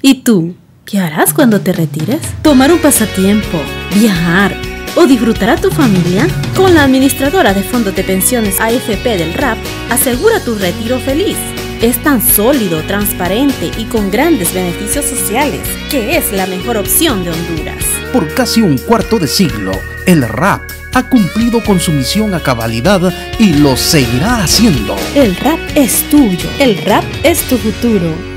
¿Y tú? ¿Qué harás cuando te retires? ¿Tomar un pasatiempo? ¿Viajar? ¿O disfrutar a tu familia? Con la administradora de fondos de pensiones AFP del RAP, asegura tu retiro feliz. Es tan sólido, transparente y con grandes beneficios sociales que es la mejor opción de Honduras. Por casi un cuarto de siglo, el RAP ha cumplido con su misión a cabalidad y lo seguirá haciendo. El RAP es tuyo. El RAP es tu futuro.